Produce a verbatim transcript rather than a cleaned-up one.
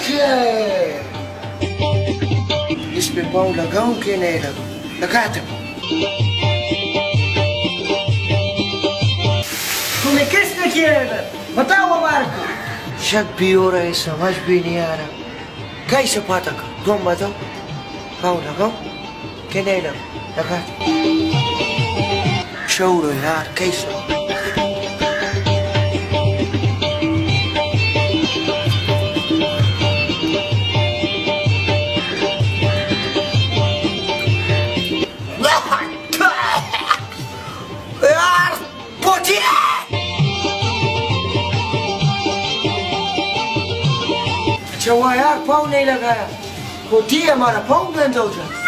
देखिए इस पे पाँव लगाऊं कि नहीं लगाऊं? लगा दो। तुम्हें किसने किया है? बताओ हमारे को। शक भी हो रहा है, समझ भी नहीं आ रहा कैसे पता कर। तुम बताओ पाँव लगाऊं कि नहीं लगाऊं? लगा दो। छोड़ो यार, कैसे यार पोती अच्छा हुआ यार पाँव नहीं लगाया, पोती हमारा पाँव बंद हो जाए।